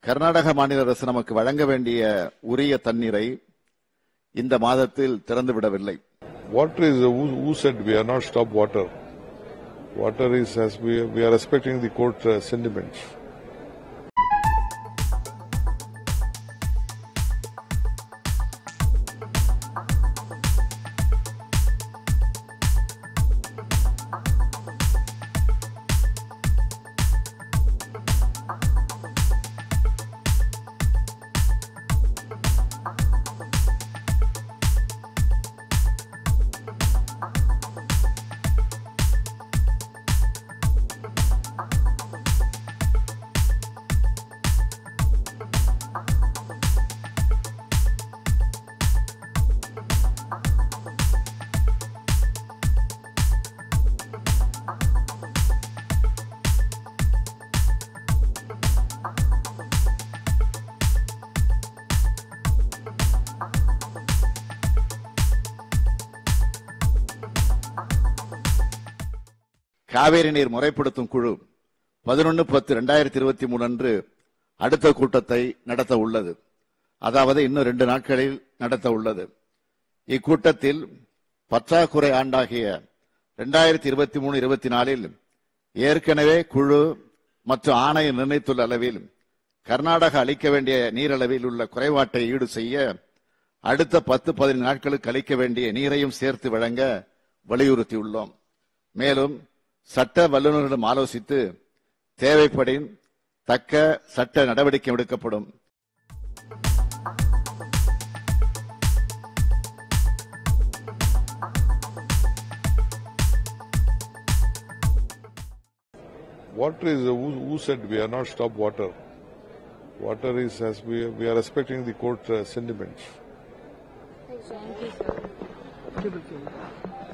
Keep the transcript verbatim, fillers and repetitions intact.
கர்நாடக மாநில அரசு நமக்கு வழங்க வேண்டிய உரிய தண்ணீரை இந்த மாதத்தில் திறந்துவிடவில்லை. Water is a, who, who said we are not stop water. Water is as we, we are respecting the court uh, sentiments. Kaveri நீர் முறைப்படுத்தும் குழு பதினொன்று பத்து இரண்டாயிரத்தி இருபத்தி மூணு அன்று அடுத்த கூட்டத்தை நடத்த உள்ளது. அதாவது இன்னும் ரெண்டு நாட்களில் நடத்த உள்ளது. இக்கூட்டத்தில் பற்றாக்குறை ஆண்டாகிய இரண்டாயிரத்தி இருபத்தி மூணு இருபத்தி நாலில் ஏற்கனவே குழு மற்றும் ஆணையம் நிர்ணயித்துள்ள அளவில் கர்நாடகா அளிக்க வேண்டிய நீரளவில் உள்ள குறைபாட்டை ஈடு செய்ய அடுத்த பத்து பதினைந்து நாட்களுக்கு அளிக்க வேண்டிய நீரையும் சேர்த்து வழங்க வலியுறுத்தியுள்ளோம். மேலும் சட்ட வல்லுநர்களிடம் ஆலோசித்து தேவைப்படின் தக்க சட்ட நடவடிக்கை எடுக்கப்படும். Water is a, who, who said we are not stop water. Water is as we, we are respecting the court uh, sentiments. Thank you, sir.